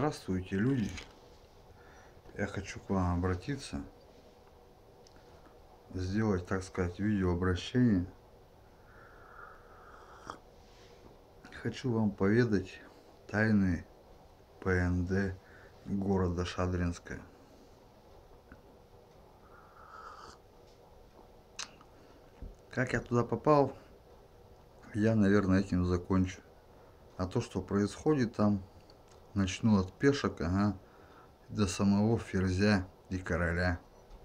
Здравствуйте, люди. Я хочу к вам обратиться, сделать, так сказать, видеообращение. Хочу вам поведать тайны ПНД города Шадринска. Как я туда попал, я, наверное, этим закончу. А то, что происходит там, начну от пешек, до самого ферзя и короля.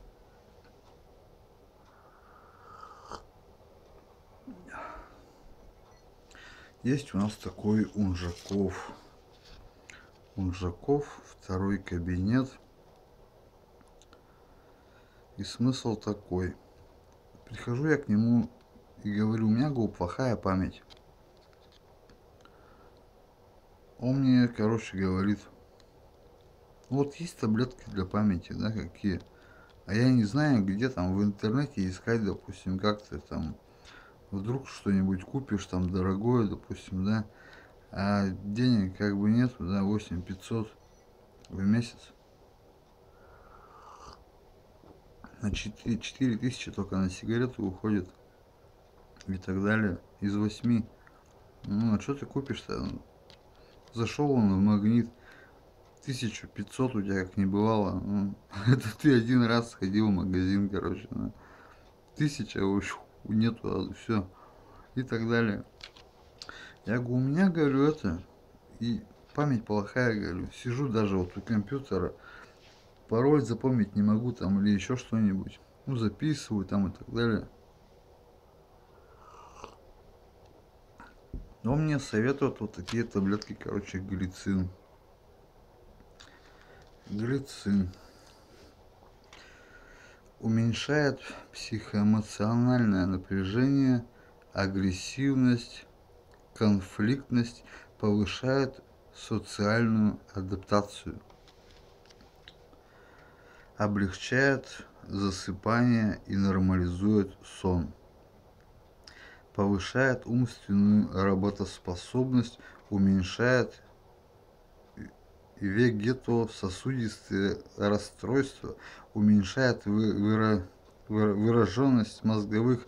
Есть у нас такой Унжаков. Унжаков, второй кабинет. И смысл такой. Прихожу я к нему и говорю, у меня, говорю, плохая память. Он мне, короче, говорит, вот есть таблетки для памяти, да, какие. А я не знаю, где там в интернете искать, допустим, как ты там, вдруг что-нибудь купишь там дорогое, допустим, да, а денег как бы нету, да, 8500 в месяц. На 4000 только на сигареты уходит и так далее, из 8. Ну, а что ты купишь-то? Зашел он в Магнит, 1500 у тебя как не бывало. Ну, это ты один раз сходил в магазин, короче. 1000 уж нету, все. И так далее. Я говорю, у меня, говорю, это, и память плохая, говорю. Сижу даже вот у компьютера, пароль запомнить не могу там или еще что-нибудь. Ну, записываю там и так далее. Но он мне советует вот такие таблетки, короче, глицин. Глицин. Уменьшает психоэмоциональное напряжение, агрессивность, конфликтность, повышает социальную адаптацию, облегчает засыпание и нормализует сон, повышает умственную работоспособность, уменьшает вегетососудистые расстройства, уменьшает выраженность мозговых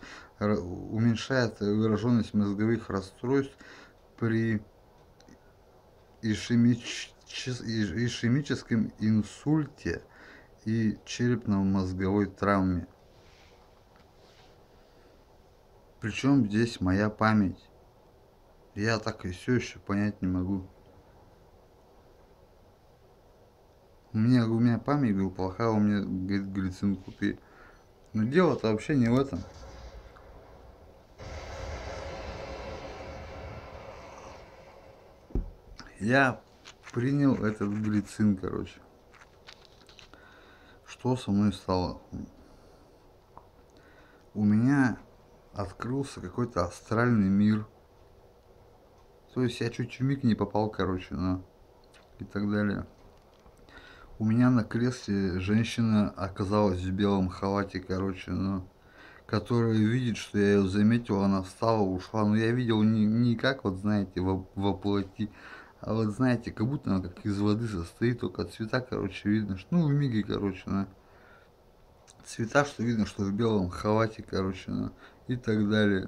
расстройств при ишемическом инсульте и черепно-мозговой травме. Причем здесь моя память? Я так и все еще понять не могу. У меня память была плохая, у меня, говорит, глицин купи. Но дело-то вообще не в этом. Я принял этот глицин, короче. Что со мной стало? У меня открылся какой-то астральный мир. То есть я чуть в миг не попал, короче, и так далее. У меня на кресле женщина оказалась в белом халате, короче, которая видит, что я ее заметил, она встала, ушла. Но я видел не как, вот знаете, во плоти, а вот знаете, как будто она как из воды состоит, только цвета, короче, видно, что, в миге, короче, цвета, что видно, что в белом халате, короче, и так далее.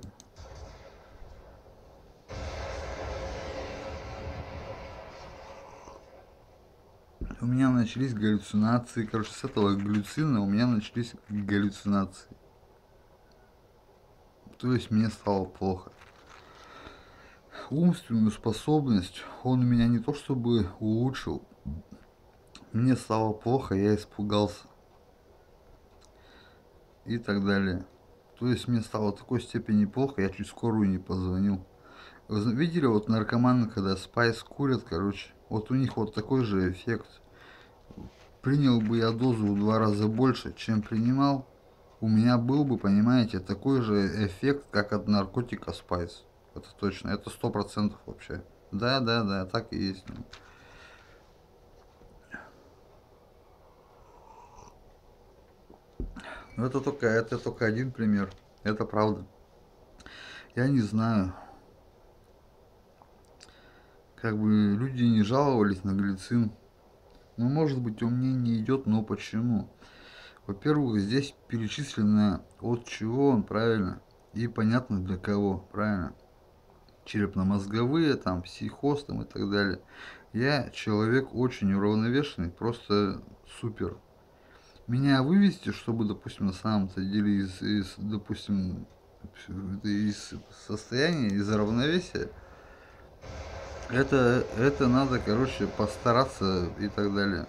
У меня начались галлюцинации, короче, с этого глюцина у меня начались галлюцинации. То есть мне стало плохо. Умственную способность он у меня не то чтобы улучшил, мне стало плохо, я испугался и так далее. То есть мне стало в такой степени плохо, я чуть скорую не позвонил. Вы видели вот наркоманы, когда спайс курят, короче, вот у них вот такой же эффект. Принял бы я дозу в 2 раза больше, чем принимал, у меня был бы, понимаете, такой же эффект, как от наркотика спайс. Это точно, это 100% вообще. Да, так и есть. Но это только один пример. Это правда. Я не знаю. Как бы люди не жаловались на глицин. Ну, может быть, он мне не идет, но почему? Во-первых, здесь перечислено от чего он, правильно? И понятно для кого, правильно? Черепно-мозговые, там, психоз там, и так далее. Я человек очень уравновешенный, просто супер. Меня вывести, чтобы, допустим, на самом-то деле допустим, из состояния, из равновесия, это надо, короче, постараться и так далее.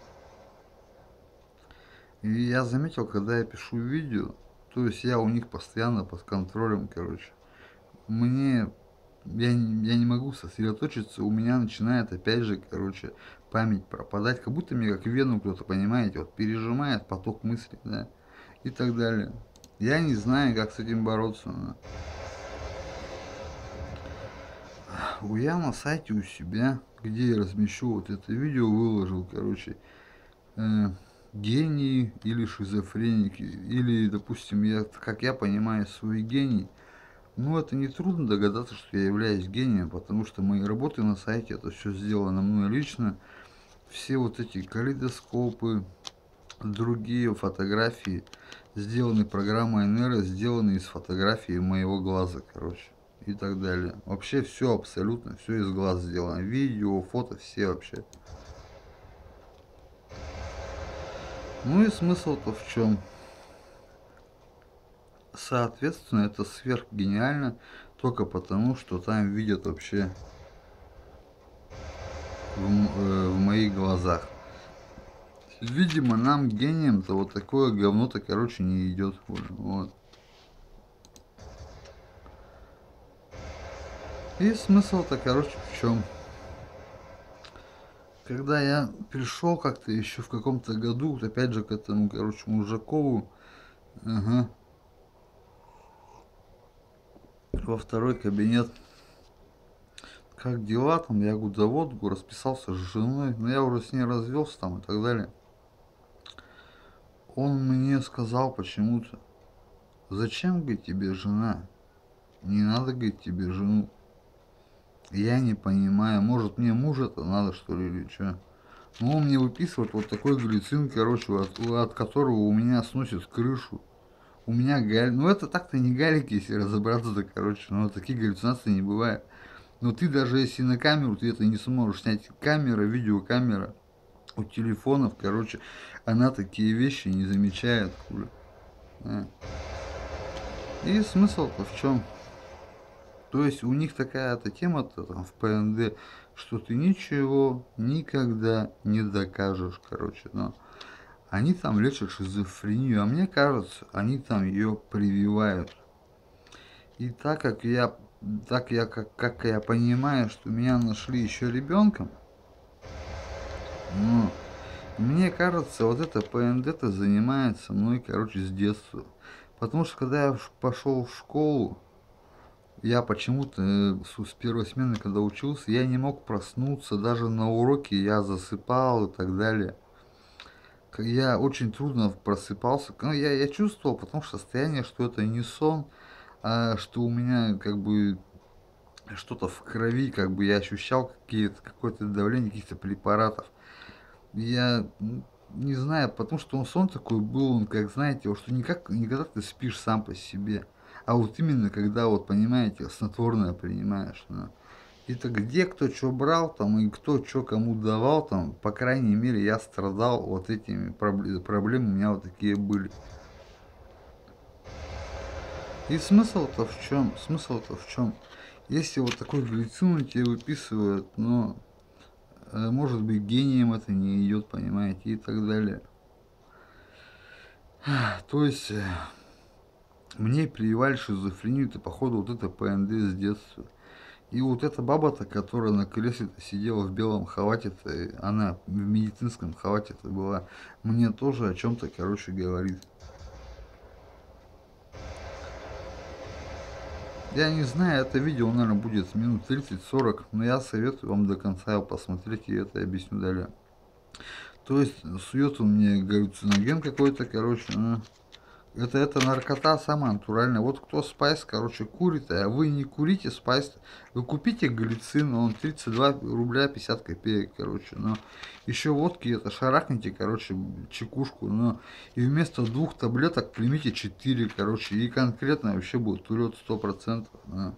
И я заметил, когда я пишу видео, то есть я у них постоянно под контролем, короче. Мне, я не могу сосредоточиться, у меня начинает опять же, короче, память пропадать, как будто мне как вену кто-то, понимаете, вот пережимает поток мыслей, да, и так далее. Я не знаю, как с этим бороться. Я на сайте у себя, где я размещу вот это видео, выложил, короче, э, гении или шизофреники, или, допустим, как я понимаю, свой гений. Ну, это не трудно догадаться, что я являюсь гением, потому что мои работы на сайте, это все сделано мной лично. Все вот эти калейдоскопы, другие фотографии сделаны программой Nero, сделаны из фотографии моего глаза, короче, и так далее. Вообще все абсолютно, все из глаз сделано. Видео, фото, все вообще. Ну и смысл-то в чем? Соответственно, это сверхгениально только потому, что там видят вообще в моих глазах. Видимо, нам гением-то вот такое говно-то, короче, не идет. Вот. И смысл-то, короче, в чем? Когда я пришел как-то еще в каком-то году, вот опять же, к этому, короче, Мужакову, ага, во второй кабинет, как дела там, я говорю, да вот, говорю, расписался с женой, но я уже с ней развелся там и так далее. Он мне сказал почему-то, зачем, говорит, тебе жена? Не надо, говорит, тебе жену. Я не понимаю, может мне мужа-то надо, что ли, или что? Ну, он мне выписывает вот такой глицин, короче, от которого у меня сносит крышу. У меня ну это так-то не галики, если разобраться-то, короче, но такие галлюцинации не бывает. Но ты даже если на камеру, ты это не сможешь снять. Камера, видеокамера у телефонов, короче, она такие вещи не замечает, хули. А. И смысл-то в чем? То есть у них такая-то тема-то там в ПНД, что ты ничего никогда не докажешь, короче, но они там лечат шизофрению, а мне кажется, они там ее прививают. И как я понимаю, что меня нашли еще ребенком, ну, мне кажется, вот это ПНД-то занимается мной, короче, с детства. Потому что когда я пошел в школу, я почему-то с первой смены, когда учился, я не мог проснуться, даже на уроке я засыпал и так далее. Я очень трудно просыпался. Ну, я чувствовал, потому что состояние, что это не сон, а что у меня как бы что-то в крови, как бы я ощущал какое-то давление каких-то препаратов. Я не знаю, потому что он сон такой был, он как, знаете, вот что никогда ты спишь сам по себе, а вот именно когда вот, понимаете, снотворное принимаешь. Ну. Это где кто что брал там и кто что кому давал там, по крайней мере, я страдал вот этими проблемами, у меня вот такие были. И смысл-то в чем? Смысл-то в чем? Если вот такой глицин тебе выписывают, но может быть гением это не идет, понимаете, и так далее. То есть мне прививали шизофрению, это походу вот это ПНД с детства. И вот эта баба-то, которая на кресле сидела в белом халате-то, она в медицинском халате-то была, мне тоже о чем-то, короче, говорит. Я не знаю, это видео, наверное, будет минут 30-40, но я советую вам до конца его посмотреть, и это объясню далее. То есть, сует он мне галлюциноген какой-то, короче, Это наркота самая натуральная. Вот кто спайс, короче, курит, а вы не курите спайс, вы купите глицин, он 32 рубля 50 копеек, короче, но еще водки это шарахните, короче, чекушку, но и вместо 2 таблеток примите 4, короче, и конкретно вообще будет урет 100%. Да.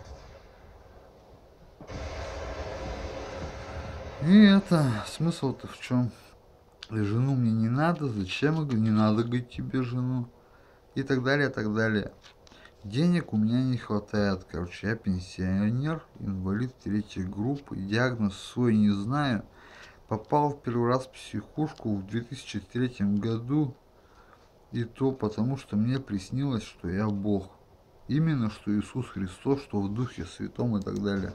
И это, смысл-то в чем? Жену мне не надо, зачем, я говорю, не надо, говорит, тебе жену. И так далее, и так далее. Денег у меня не хватает, короче, я пенсионер, инвалид третьей группы, диагноз свой не знаю. Попал в первый раз в психушку в 2003 году, и то потому, что мне приснилось, что я Бог. Именно что Иисус Христос, что в Духе Святом и так далее.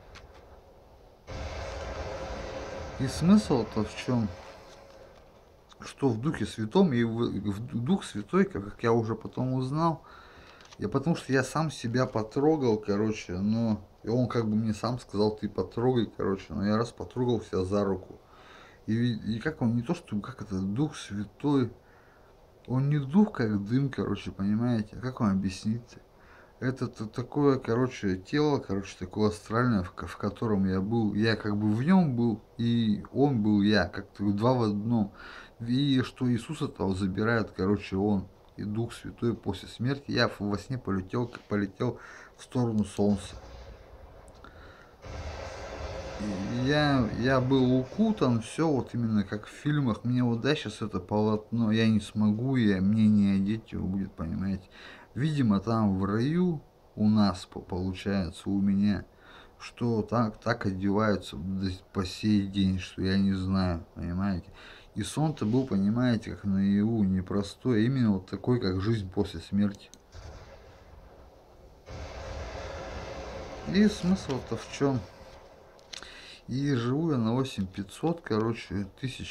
И смысл-то в чем? Что в Духе Святом и в Дух Святой, как я уже потом узнал, потому что я сам себя потрогал, короче, но и он как бы мне сам сказал, ты потрогай, короче, но я раз потрогал себя за руку. И как он, не то, что, как это, Дух Святой, он не дух, как дым, короче, понимаете, а как вам объяснить? Это такое, короче, тело, короче, такое астральное, в котором я был, я как бы в нем был, и он был я, как-то два в одном. И что Иисус этого забирает, короче, он и Дух Святой после смерти. Я во сне полетел в сторону Солнца. Я был укутан, все вот именно как в фильмах. Мне вот, да, сейчас это полотно, я не смогу, мне не одеть его будет, понимаете. Видимо, там в раю у нас, получается, у меня, что так одеваются по сей день, что я не знаю, понимаете. И сон-то был, понимаете, как наяву, непростой, а именно вот такой, как жизнь после смерти. И смысл-то в чем? И живу я на 8500, короче,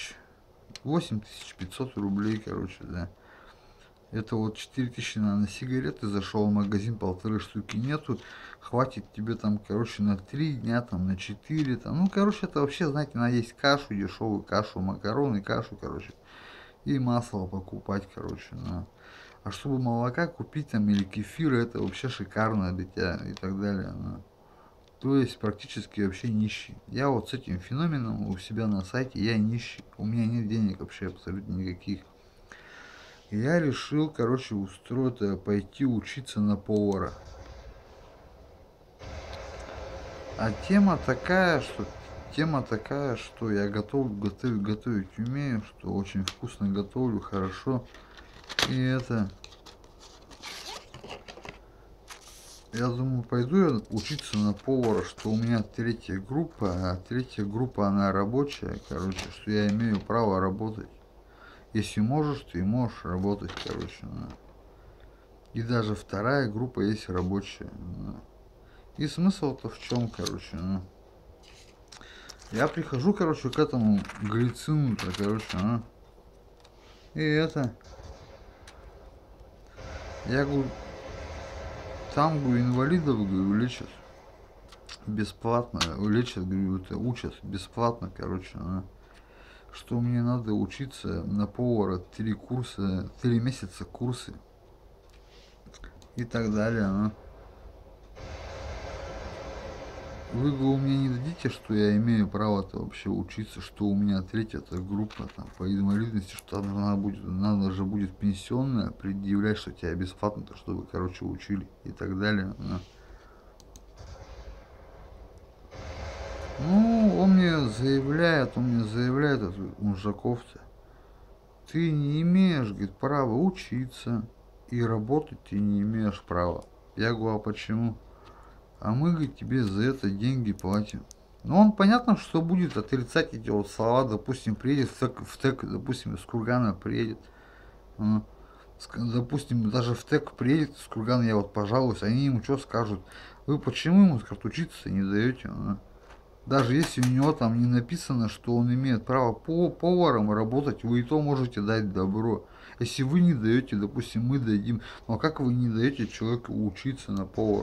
8500 рублей, короче, да. Это вот 4000 на сигареты, зашел в магазин, 1,5 штуки нету. Хватит тебе там, короче, на 3 дня, там, на 4, там. Ну, короче, это вообще, знаете, надо есть кашу, дешевую кашу, макароны, кашу, короче. И масло покупать, короче, да. А чтобы молока купить там или кефира, это вообще шикарно, дитя, и так далее, да. То есть практически вообще нищий. Я вот с этим феноменом у себя на сайте, я нищий. У меня нет денег вообще абсолютно никаких. И я решил, короче, пойти учиться на повара. А тема такая, что я готовить умею, что очень вкусно готовлю, хорошо. И это, я думаю, пойду я учиться на повара, что у меня третья группа, а третья группа, она рабочая, короче, что я имею право работать. Если можешь, ты можешь работать, короче. Да. И даже вторая группа есть рабочая. Да. И смысл-то в чем, короче. Да. Я прихожу, короче, к этому глицину-то, короче. Да. И это... Я говорю, там, говорю, инвалидов, говорю, лечат бесплатно. Лечат, говорю, это учат бесплатно, короче. Да. Что мне надо учиться на повара 3 месяца курсы и так далее. А? Вы, говорю, мне не дадите, что я имею право-то вообще учиться, что у меня третья-то группа там, по инвалидности, что надо же будет пенсионная предъявлять, что тебя бесплатно-то, чтобы, короче, учили и так далее. А? Ну, он мне заявляет, этот Мужаков-то, ты не имеешь, говорит, права учиться и работать ты не имеешь права. Я говорю, а почему? А мы, говорит, тебе за это деньги платим. Ну, он понятно, что будет отрицать эти вот слова, допустим, приедет в ТЭК, допустим, из Кургана приедет. Допустим, даже в ТЭК приедет из Кургана, я вот пожалуюсь, они ему что скажут? Вы почему ему, скажут, учиться не даете? Даже если у него там не написано, что он имеет право поваром работать, вы и то можете дать добро. Если вы не даете, допустим, мы дадим. Но как вы не даете человеку учиться на повара?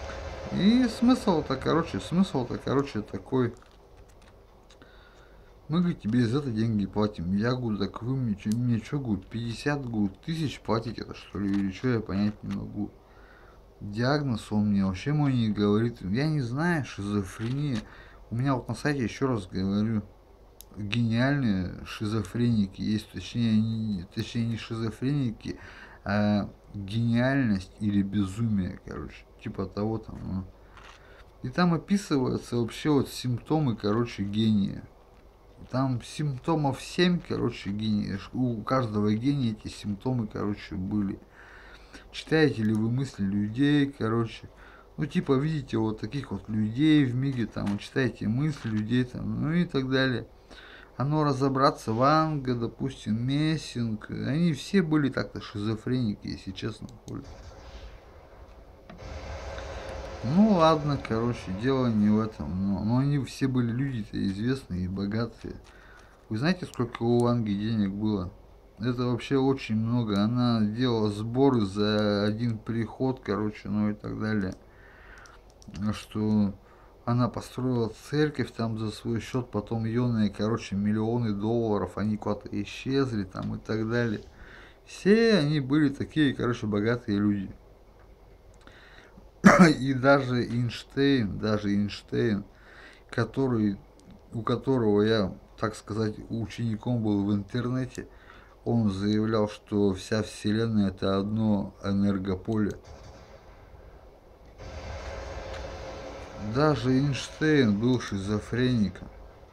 И смысл-то, короче, такой. Мы, говорит, тебе за это деньги платим. Я говорю, так вы мне что, говорю, 50, говорю, тысяч платить это что ли, или что, я понять не могу. Диагноз он мне вообще мой не говорит. Я не знаю, шизофрения. У меня вот на сайте, еще раз говорю, гениальные шизофреники есть, точнее не шизофреники, а гениальность или безумие, короче, типа того там. Ну. И там описываются вообще вот симптомы, короче, гения. Там симптомов 7, короче, гения. У каждого гения эти симптомы, короче, были. Читаете ли вы мысли людей, короче. Ну, типа, видите вот таких вот людей в мире, там, читаете мысли людей, там, ну и так далее. Оно разобраться, Ванга, допустим, Мессинг, они все были так-то шизофреники, если честно. Ну ладно, короче, дело не в этом. Но они все были люди-то известные и богатые. Вы знаете, сколько у Ванги денег было? Это вообще очень много. Она делала сборы за один приход, короче, ну и так далее. Что она построила церковь там за свой счет, потом ионные, короче, миллионы долларов, они куда-то исчезли там и так далее. Все они были такие, короче, богатые люди. И даже Эйнштейн, который, у которого я, так сказать, учеником был в интернете, он заявлял, что вся Вселенная это одно энергополе. Даже Эйнштейн был шизофреником.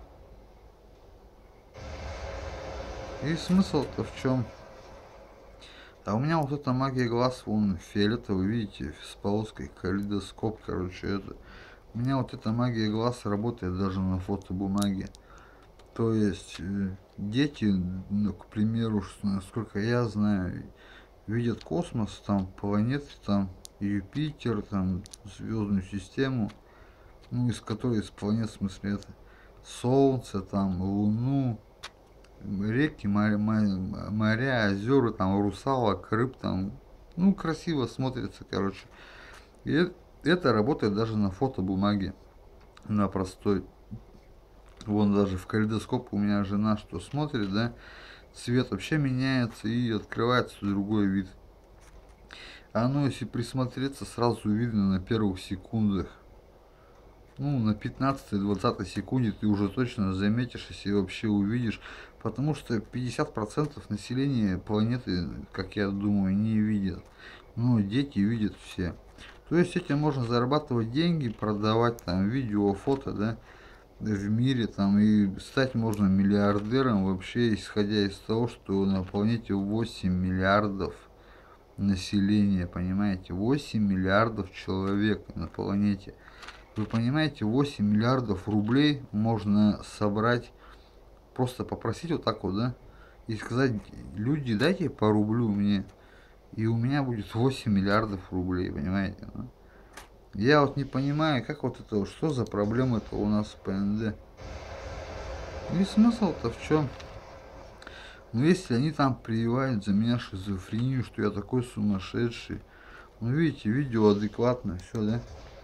И смысл-то в чем? А у меня вот эта магия глаз, вон фиолетовый, видите, с полоской, калейдоскоп, короче, это. У меня вот эта магия глаз работает даже на фотобумаге. То есть дети, ну, к примеру, насколько я знаю, видят космос, там планеты, там Юпитер, там звездную систему, ну, из которой, из планет, в смысле, это Солнце, там, Луну, реки, моря, озера, там, русалок, рыб, там, ну, красиво смотрится, короче. И это работает даже на фотобумаге, на простой. Вон даже в калейдоскоп у меня жена что смотрит, да, цвет вообще меняется и открывается другой вид. Оно, если присмотреться, сразу видно на первых секундах. Ну, на 15-20 секунде ты уже точно заметишь, если вообще увидишь. Потому что 50% населения планеты, как я думаю, не видят. Но дети видят все. То есть этим можно зарабатывать деньги, продавать там видео, фото, да, в мире там, и стать можно миллиардером вообще, исходя из того, что на планете 8 миллиардов населения, понимаете, 8 миллиардов человек на планете. Вы понимаете, 8 миллиардов рублей можно собрать, просто попросить вот так вот, да, и сказать, люди, дайте по рублю мне, и у меня будет 8 миллиардов рублей, понимаете, да? Я вот не понимаю, как вот это, что за проблема-то у нас в ПНД. И смысл-то в чем? Ну, если они там прививают за меня шизофрению, что я такой сумасшедший, ну, видите, видео адекватно, все, да?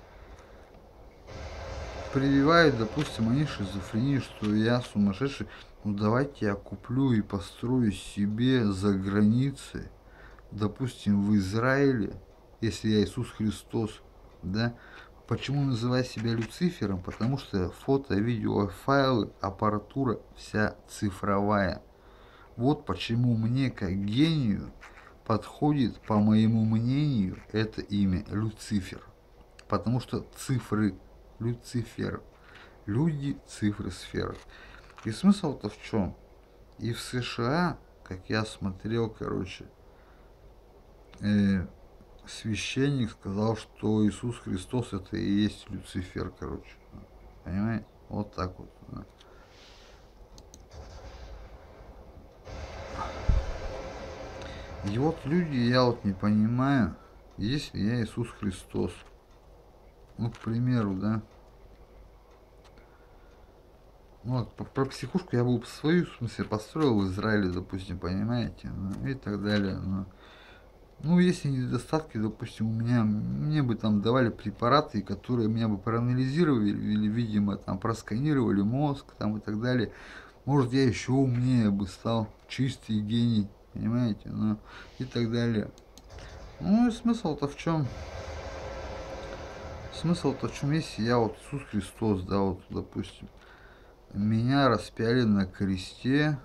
Прививают, допустим, они шизофрению, что я сумасшедший, ну, давайте я куплю и построю себе за границей, допустим, в Израиле, если я Иисус Христос, да? Почему называю себя Люцифером? Потому что фото, видео, файлы, аппаратура вся цифровая. Вот почему мне, как гению, подходит, по моему мнению, это имя Люцифер. Потому что цифры Люцифер. Люди, цифры, сферы. И смысл-то в чем? И в США, как я смотрел, короче, священник сказал, что Иисус Христос это и есть Люцифер, короче. Понимаете? Вот так вот. Да. И вот люди, я вот не понимаю, если я Иисус Христос, ну, к примеру, да, ну, вот, про психушку я бы свою, в смысле, построил в Израиле, допустим, понимаете, ну, и так далее, ну, если недостатки, допустим, мне бы там давали препараты, которые меня бы проанализировали, или, видимо, там просканировали мозг, там, и так далее, Может, я еще умнее бы стал, чистый гений, понимаете, ну и так далее. Ну и смысл-то в чем? Смысл-то в чем, если я вот Иисус Христос, да, вот, допустим, меня распяли на кресте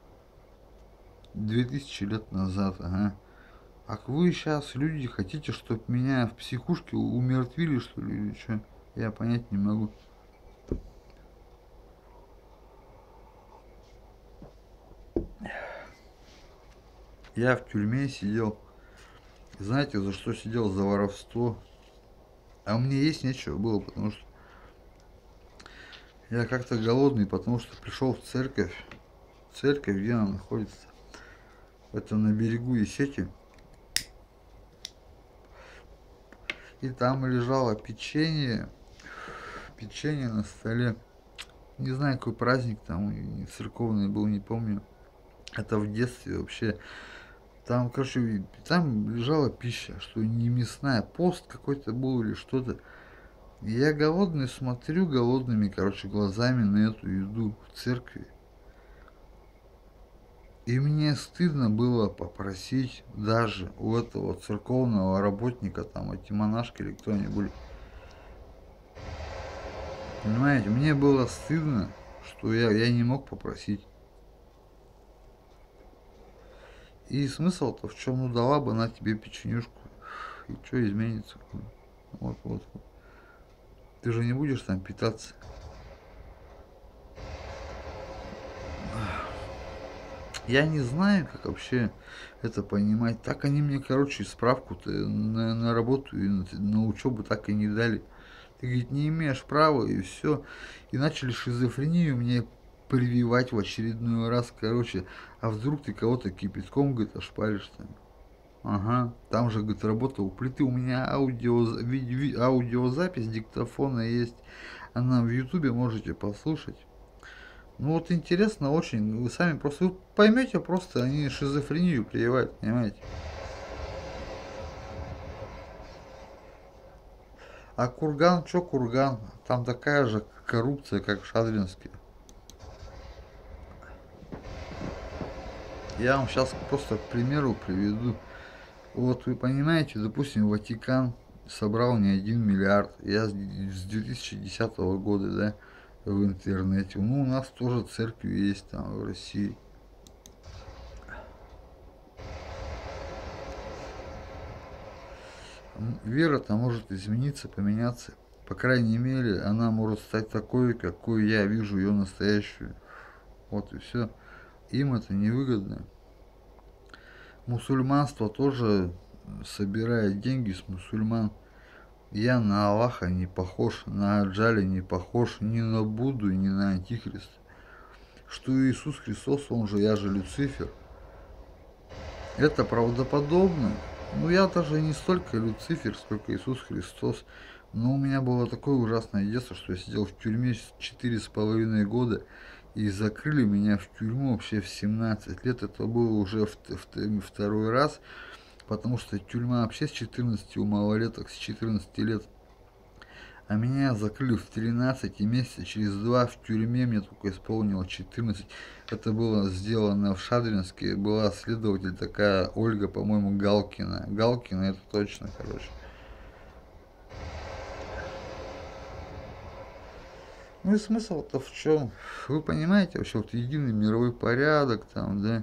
2000 лет назад, ага. А вы сейчас, люди, хотите, чтобы меня в психушке умертвили, что ли, или что? Я понять не могу. Я в тюрьме сидел. Знаете, за что сидел? За воровство. А мне есть нечего было, потому что я как-то голодный, потому что пришел в церковь. Церковь, где она находится? Это на берегу Исеки. И там лежало печенье. Печенье на столе. Не знаю, какой праздник там церковный был, не помню. Это в детстве вообще. Там, короче, там лежала пища, что не мясная, пост какой-то был или что-то. И я голодный смотрю голодными, короче, глазами на эту еду в церкви. И мне стыдно было попросить даже у этого церковного работника, там, эти монашки или кто они были. Понимаете, мне было стыдно, что я не мог попросить. И смысл-то в чем? Ну, дала бы она тебе печенюшку. И что изменится? Вот, вот, вот. Ты же не будешь там питаться. Я не знаю, как вообще это понимать. Так они мне, короче, справку-то на работу и на учебу так и не дали. Ты, говорит, не имеешь права, и все. И начали шизофрению мне прививать в очередной раз, короче. А вдруг ты кого-то кипятком, говорит, ошпаришь там. Ага, там же, говорит, работал у плиты. У меня аудиозапись диктофона есть. Она в ютубе можете послушать. Ну вот интересно очень, вы сами просто вы поймете, просто они шизофрению прививают, понимаете? А Курган, чё Курган? Там такая же коррупция, как в Шадринске. Я вам сейчас просто к примеру приведу. Вот вы понимаете, допустим, Ватикан собрал не 1 миллиард. Я с 2010 года, да, в интернете. Ну, у нас тоже церкви есть там в России. Вера-то может измениться, поменяться. По крайней мере, она может стать такой, какой я вижу ее настоящую. Вот и все. Им это невыгодно. Мусульманство тоже собирает деньги с мусульман. Я на Аллаха не похож, на Аджали не похож, ни на Будду, ни на Антихриста. Что Иисус Христос, он же, я же Люцифер. Это правдоподобно. Ну, я даже не столько Люцифер, сколько Иисус Христос. Но у меня было такое ужасное детство, что я сидел в тюрьме 4,5 года. И закрыли меня в тюрьму вообще в 17 лет. Это было уже второй раз. Потому что тюрьма вообще с 14 у малолеток, с 14 лет. А меня закрыли в 13 и месяца через 2 в тюрьме, мне только исполнилось 14. Это было сделано в Шадринске, была следователь такая Ольга, по-моему, Галкина. Галкина это точно, короче. Ну и смысл-то в чем? Вы понимаете вообще, вот единый мировой порядок там, да,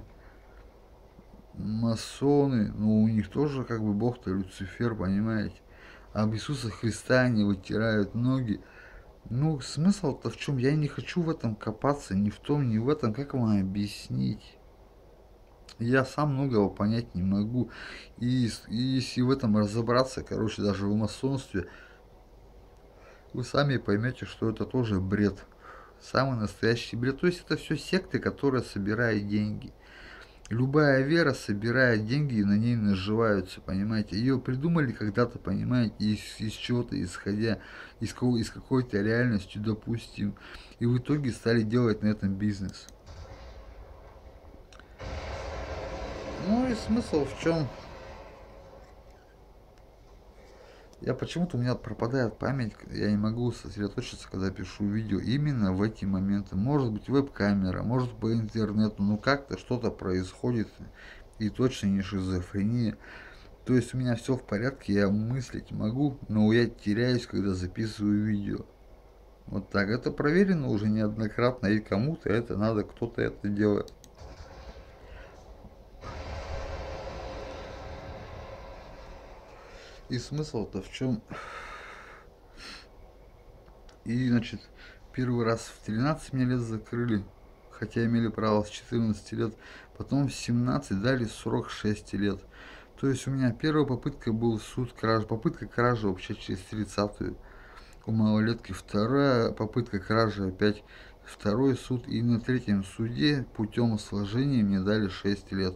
масоны, ну у них тоже как бы бог-то Люцифер, понимаете? Об Иисуса Христа они вытирают ноги. Ну, смысл-то в чем? Я не хочу в этом копаться, ни в том, ни в этом. Как вам объяснить? Я сам многого понять не могу. И если в этом разобраться, короче, даже в масонстве, вы сами поймете, что это тоже бред. Самый настоящий бред. То есть это все секты, которые собирают деньги. Любая вера собирает деньги и на ней наживаются, понимаете. Ее придумали когда-то, понимаете, из чего-то исходя, из какой-то реальности, допустим. И в итоге стали делать на этом бизнес. Ну и смысл в чем? Я почему-то у меня пропадает память, я не могу сосредоточиться, когда пишу видео именно в эти моменты. Может быть веб-камера, может по интернету, но как-то что-то происходит и точно не шизофрения. То есть у меня все в порядке, я мыслить могу, но я теряюсь, когда записываю видео. Вот так, это проверено уже неоднократно, и кому-то это надо, кто-то это делает. И смысл-то в чем? И, значит, первый раз в 13 мне лет закрыли, хотя имели право с 14 лет. Потом в 17 дали 46 лет. То есть у меня первая попытка был суд кражи, попытка кражи вообще через 30-ю у малолетки. Вторая попытка кражи опять второй суд. И на третьем суде путем сложения мне дали 6 лет.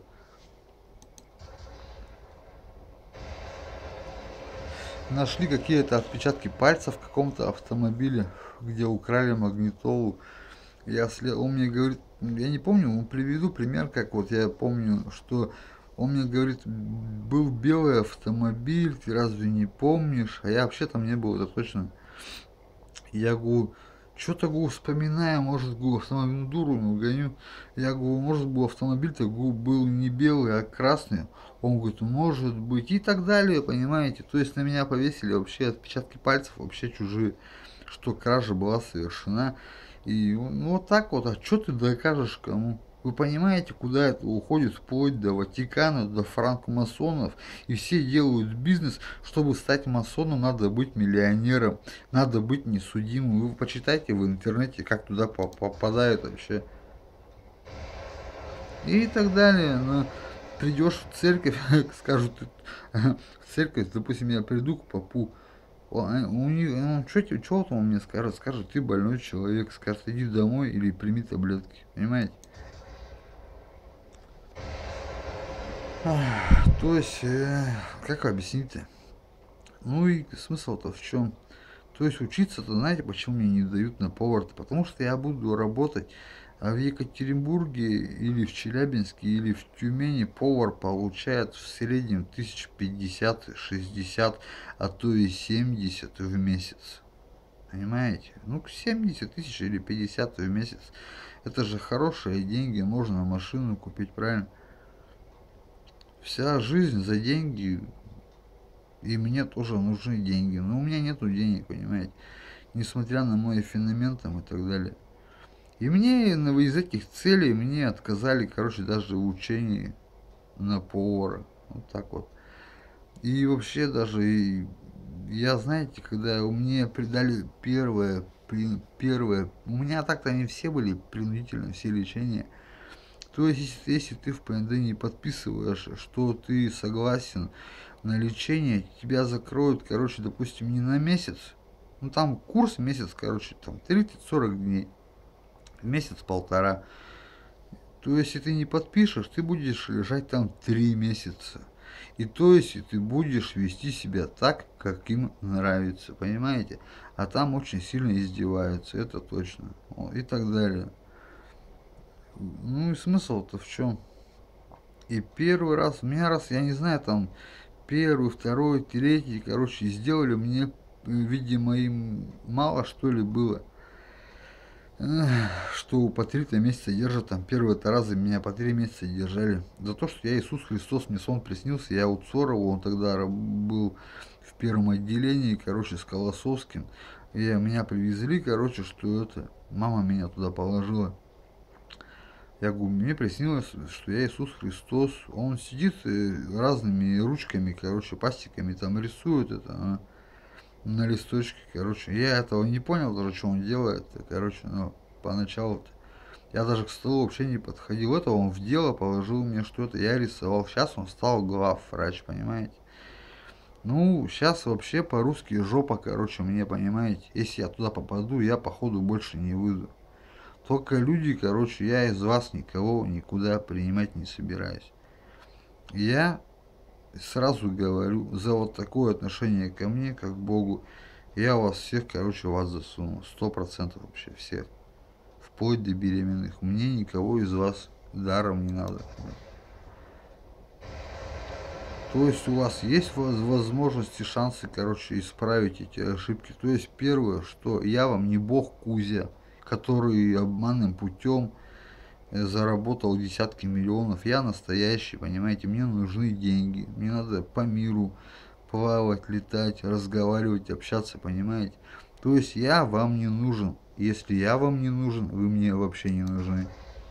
Нашли какие-то отпечатки пальцев в каком-то автомобиле, где украли магнитолу. Он мне говорит, я не помню, приведу пример, как вот я помню, что он мне говорит, был белый автомобиль, ты разве не помнишь? А я вообще там не был, это точно. Я говорю, что-то говорю, вспоминаю, может, говорю, автомобильную дуру гоню. Я говорю, может, был автомобиль-то был не белый, а красный. Он говорит, может быть, и так далее, понимаете. То есть на меня повесили вообще отпечатки пальцев, вообще чужие, что кража была совершена. И ну вот так вот, а что ты докажешь кому? Вы понимаете, куда это уходит, вплоть до Ватикана, до франкмасонов, и все делают бизнес, чтобы стать масоном, надо быть миллионером, надо быть несудимым. Вы почитайте в интернете, как туда попадают вообще. И так далее. Но придешь в церковь, скажут, в церковь, допустим, я приду к попу, что там он мне скажет, ты больной человек, скажет, иди домой или прими таблетки, понимаете? То есть, как объяснить-то? Ну и смысл-то в чем? То есть учиться-то, знаете, почему мне не дают на повар-то? Потому что я буду работать, а в Екатеринбурге или в Челябинске или в Тюмени повар получает в среднем 1050-60, а то и 70 в месяц. Понимаете? Ну, 70 тысяч или 50 в месяц. Это же хорошие деньги, можно машину купить, правильно? Вся жизнь за деньги, и мне тоже нужны деньги. Но у меня нету денег, понимаете? Несмотря на мой феномен там и так далее. И мне из этих целей мне отказали, короче, даже в учении на повара. Вот так вот. И вообще даже, я, знаете, когда у меня придали первое, у меня так-то они все были принудительно, все лечения. То есть, если ты в ПНД не подписываешь, что ты согласен на лечение, тебя закроют, короче, допустим, не на месяц, ну там курс месяц, короче, там 30-40 дней, месяц-полтора. То есть, если ты не подпишешь, ты будешь лежать там 3 месяца. И то есть, и ты будешь вести себя так, как им нравится, понимаете? А там очень сильно издеваются, это точно. И так далее. Ну и смысл-то в чем? И первый раз, у меня раз, я не знаю, там, первый, второй, третий, короче, сделали мне, видимо, им мало, что ли, было. Что по 3 месяца держат, там, первые-то разы меня по 3 месяца держали. За то, что я Иисус Христос, мне сон приснился, я у Цорова, он тогда был в первом отделении, короче, с Колосовским. И меня привезли, короче, что это, мама меня туда положила. Я говорю, мне приснилось, что я Иисус Христос. Он сидит разными ручками, короче, пастиками там рисует это на листочке, короче. Я этого не понял даже, что он делает, короче, но поначалу-то. Я даже к столу вообще не подходил. Это он в дело положил мне что-то, я рисовал. Сейчас он стал главврач, понимаете? Ну, сейчас вообще по-русски жопа, короче, мне, понимаете? Если я туда попаду, я, походу, больше не выйду. Только люди, короче, я из вас никого никуда принимать не собираюсь. Я сразу говорю, за вот такое отношение ко мне, как к Богу, я вас всех, короче, вас засуну. 100% вообще всех. Вплоть до беременных. Мне никого из вас даром не надо. То есть у вас есть возможности, шансы, короче, исправить эти ошибки. То есть первое, что я вам не бог Кузя, который обманным путем заработал десятки миллионов. Я настоящий, понимаете, мне нужны деньги. Мне надо по миру плавать, летать, разговаривать, общаться, понимаете. То есть я вам не нужен. Если я вам не нужен, вы мне вообще не нужны.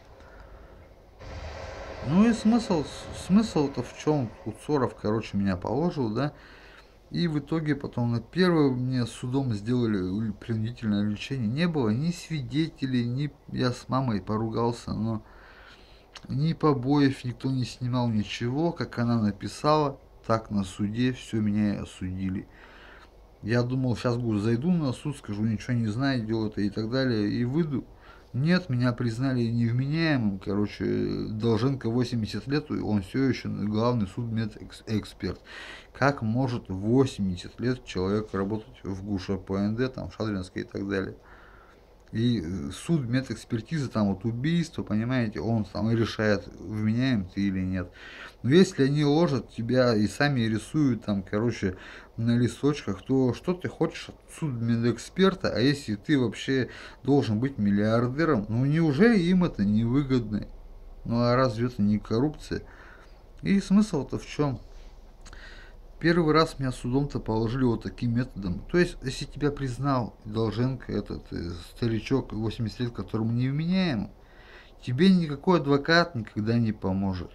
Ну и смысл-то в чем? Куцоров, короче, меня положил, да. И в итоге потом на первое мне судом сделали принудительное лечение. Не было ни свидетелей, ни я с мамой поругался, но ни побоев никто не снимал, ничего. Как она написала, так на суде все меня и осудили. Я думал, сейчас зайду на суд, скажу, ничего не знаю, идиота и так далее, и выйду. Нет, меня признали невменяемым, короче, Долженко 80 лет, и он все еще главный судмедэксперт. Как может 80 лет человек работать в ГУШ ПНД, там, Шадринской и так далее? И суд медэкспертизы, там вот убийство, понимаете, он там и решает, вменяем ты или нет. Но если они ложат тебя и сами рисуют там, короче, на листочках, то что ты хочешь от судмедэксперта, а если ты вообще должен быть миллиардером, ну неужели им это не выгодно? Ну а разве это не коррупция? И смысл-то в чем? Первый раз меня судом-то положили вот таким методом. То есть, если тебя признал Долженко, этот старичок 80 лет, которому невменяем, тебе никакой адвокат никогда не поможет.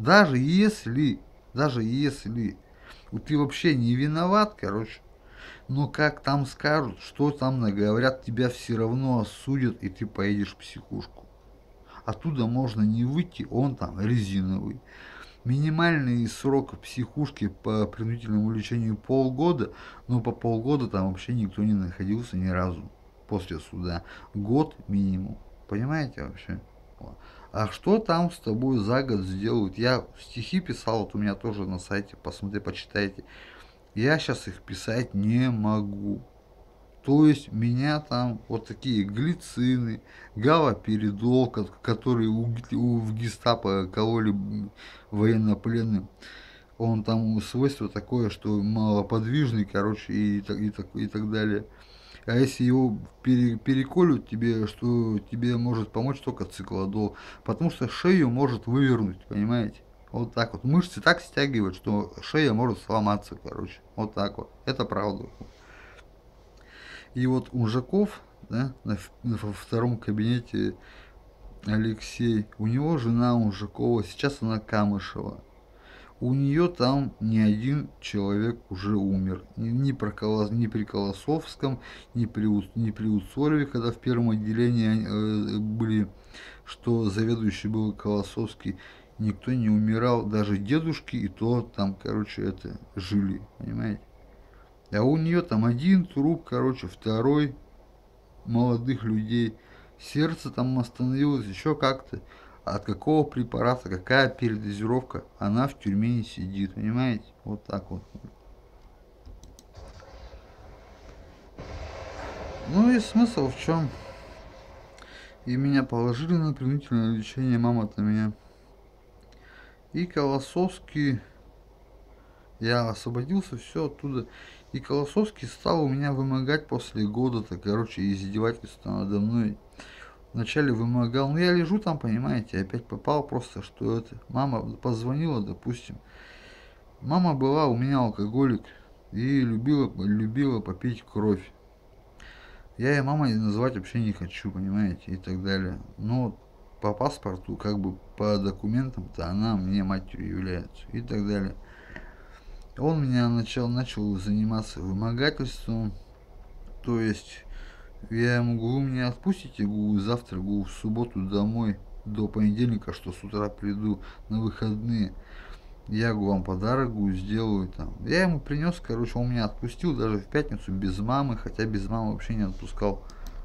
Даже если ты вообще не виноват, короче, но как там скажут, что там наговорят, тебя все равно осудят, и ты поедешь в психушку. Оттуда можно не выйти, он там резиновый. Минимальный срок психушки по принудительному лечению полгода, но по полгода там вообще никто не находился ни разу после суда. Год минимум. Понимаете вообще? Вот. А что там с тобой за год сделают? Я стихи писал, вот у меня тоже на сайте, посмотрите, почитайте. Я сейчас их писать не могу. То есть меня там вот такие глицины, галоперидол, которые в гестапо кололи военнопленным. Он там свойство такое, что малоподвижный, короче, и так далее. А если его переколют тебе, что тебе может помочь только циклодол, потому что шею может вывернуть, понимаете? Вот так вот. Мышцы так стягивают, что шея может сломаться, короче. Вот так вот. Это правда. И вот Ужаков, да, во втором кабинете Алексей, у него жена Ужакова, сейчас она Камышева. У нее там ни один человек уже умер. Ни при Колосовском, ни при Уцорове, когда в первом отделении были, что заведующий был Колосовский, никто не умирал. Даже дедушки и то там, короче, это жили, понимаете? А у нее там один труп, короче, второй молодых людей. Сердце там остановилось еще как-то. От какого препарата, какая передозировка, она в тюрьме не сидит, понимаете? Вот так вот. Ну и смысл в чем? И меня положили на принудительное лечение, мама-то меня. И Колосовский, я освободился, все оттуда. И Колосовский стал у меня вымогать после года-то, короче, издевательства надо мной. Вначале вымогал, ну я лежу там, понимаете, опять попал просто, что это. Мама позвонила, допустим. Мама была у меня алкоголик и любила попить кровь. Я ее мамой называть вообще не хочу, понимаете, и так далее. Но по паспорту, как бы по документам-то она мне матерью является, и так далее. Он меня начал заниматься вымогательством, то есть я ему говорю, меня отпустите, говорю, завтра, говорю, в субботу домой, до понедельника, что с утра приду на выходные. Я говорю, вам подарок говорю, сделаю там. Я ему принес, короче, он меня отпустил даже в пятницу без мамы, хотя без мамы вообще не отпускал.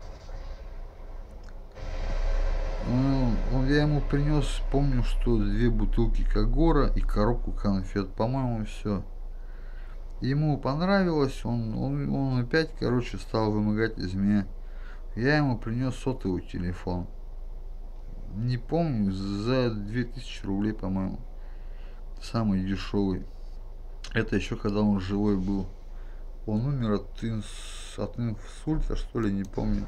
Я ему принес, помню, что 2 бутылки Кагора и коробку конфет, по-моему, все. Ему понравилось, он опять, короче, стал вымогать из меня. Я ему принес сотовый телефон. Не помню, за 2000 рублей, по-моему. Самый дешевый. Это еще когда он живой был. Он умер от инсульта, что ли, не помню.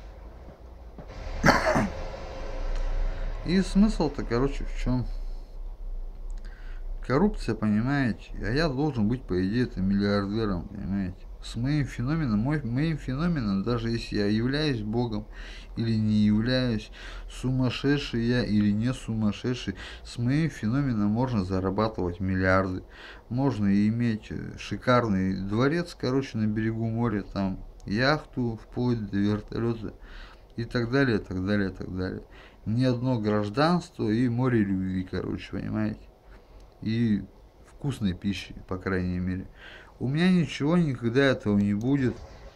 И смысл-то, короче, в чем? Коррупция, понимаете? А я должен быть, по идее, это миллиардером, понимаете? С моим феноменом, моим феноменом, даже если я являюсь Богом или не являюсь, сумасшедший я или не сумасшедший, с моим феноменом можно зарабатывать миллиарды. Можно иметь шикарный дворец, короче, на берегу моря, там, яхту, вплоть до вертолета и так далее, так далее, так далее. Ни одно гражданство и море любви, короче, понимаете? И вкусной пищи, по крайней мере. У меня ничего никогда этого не будет,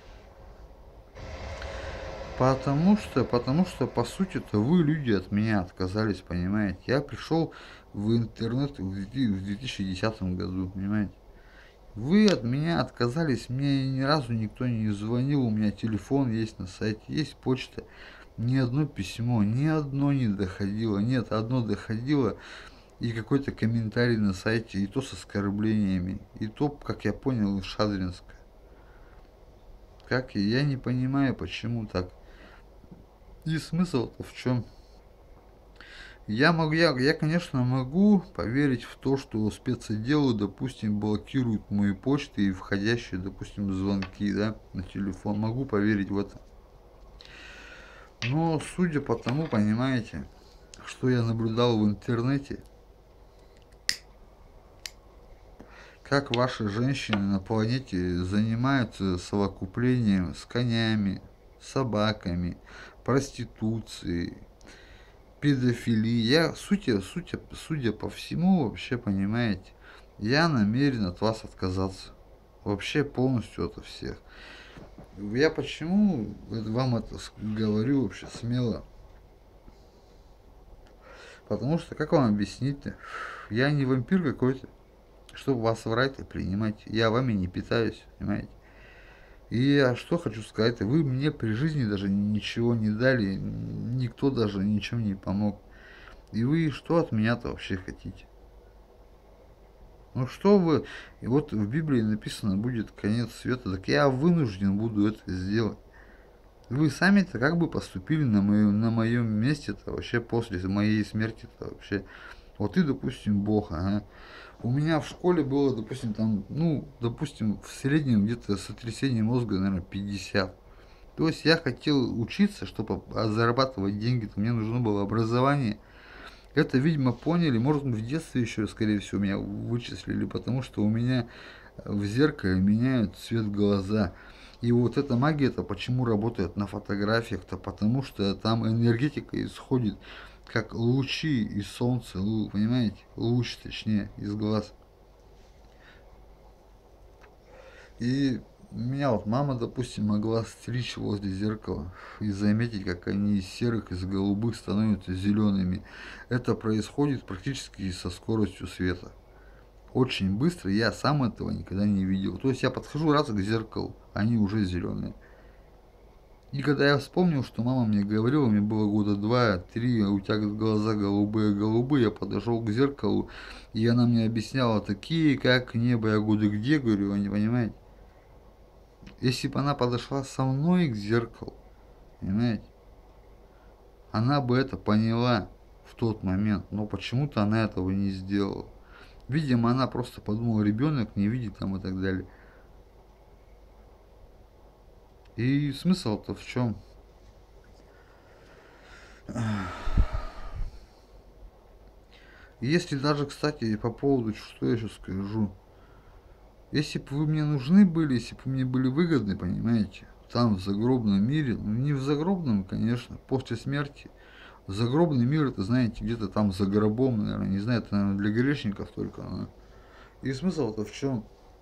потому что по сути-то вы, люди, от меня отказались, понимаете. Я пришел в интернет в 2010 году, понимаете. Вы от меня отказались, мне ни разу никто не звонил, у меня телефон есть на сайте, есть почта. Ни одно письмо, ни одно не доходило. Нет, одно доходило, и какой-то комментарий на сайте, и то с оскорблениями, и то, как я понял, Шадринска. Как я не понимаю, почему так. И смысл-то в чем? Я, конечно, могу поверить в то, что спецотделы, допустим, блокируют мои почты и входящие, допустим, звонки, да, на телефон. Могу поверить в это. Но судя по тому, понимаете, что я наблюдал в интернете, как ваши женщины на планете занимаются совокуплением с конями, собаками, проституцией, педофилией. Судя по всему, вообще, понимаете, я намерен от вас отказаться. Вообще полностью от всех. Я почему вам это говорю вообще смело? Потому что, как вам объяснить-то? Я не вампир какой-то, чтобы вас врать и принимать. Я вами не питаюсь, понимаете? И я что хочу сказать, вы мне при жизни даже ничего не дали, никто даже ничем не помог. И вы что от меня-то вообще хотите? Ну что вы, и вот в Библии написано, будет конец света, так я вынужден буду это сделать. Вы сами-то как бы поступили на моем месте-то вообще после моей смерти-то вообще. Вот ты, допустим, Бог, ага. У меня в школе было, допустим, там, ну, допустим, в среднем где-то сотрясение мозга, наверное, 50. То есть я хотел учиться, чтобы зарабатывать деньги, то мне нужно было образование. Это, видимо, поняли, может, в детстве еще, скорее всего, меня вычислили, потому что у меня в зеркале меняют цвет глаза. И вот эта магия-то почему работает на фотографиях-то? Потому что там энергетика исходит, как лучи из солнца, понимаете? Луч, точнее, из глаз. И меня вот мама, допустим, могла стричь возле зеркала и заметить, как они из серых, из голубых становятся зелеными. Это происходит практически со скоростью света. Очень быстро, я сам этого никогда не видел. То есть я подхожу раз к зеркалу, они уже зеленые. И когда я вспомнил, что мама мне говорила, мне было года 2-3, у тебя глаза голубые, я подошел к зеркалу, и она мне объясняла, такие, как небо, я говорю, где, говорю, вы не понимаете? Если бы она подошла со мной к зеркалу, понимаете, она бы это поняла в тот момент, но почему-то она этого не сделала. Видимо, она просто подумала, ребенок не видит там и так далее. И смысл-то в чем? Если даже, кстати, по поводу, что я сейчас скажу, если бы вы мне нужны были, если бы мне были выгодны, понимаете, там в загробном мире, ну не в загробном, конечно, после смерти, загробный мир, это, знаете, где-то там за гробом, наверное, не знаю, это, наверное, для грешников только. И смысл-то в чем?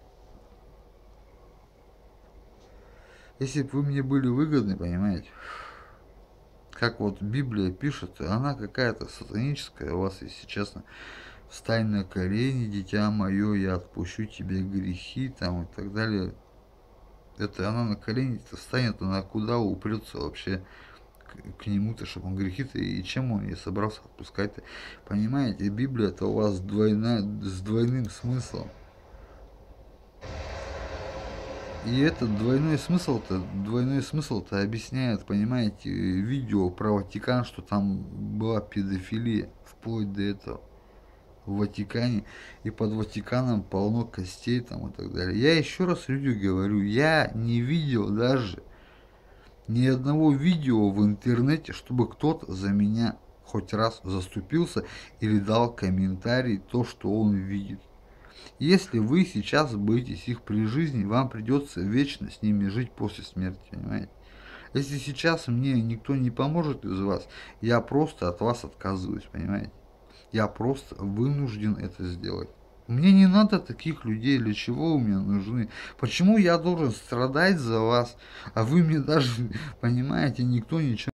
Если бы вы мне были выгодны, понимаете, как вот Библия пишет, она какая-то сатаническая у вас, если честно. Встань на колени, дитя мое, я отпущу тебе грехи, там и так далее. Это она на колени-то встанет, она куда упрется вообще к нему-то, чтобы он грехи-то, и чем он ей собрался отпускать-то. Понимаете, Библия-то у вас с двойным смыслом. И этот двойной смысл-то объясняет, понимаете, видео про Ватикан, что там была педофилия, вплоть до этого в Ватикане, и под Ватиканом полно костей там и так далее. Я еще раз люди говорю, я не видел даже ни одного видео в интернете, чтобы кто-то за меня хоть раз заступился или дал комментарий то, что он видит. Если вы сейчас боитесь их при жизни, вам придется вечно с ними жить после смерти, понимаете? Если сейчас мне никто не поможет из вас, я просто от вас отказываюсь, понимаете? Я просто вынужден это сделать. Мне не надо таких людей, для чего вы мне нужны? Почему я должен страдать за вас, а вы мне даже, понимаете, никто ничего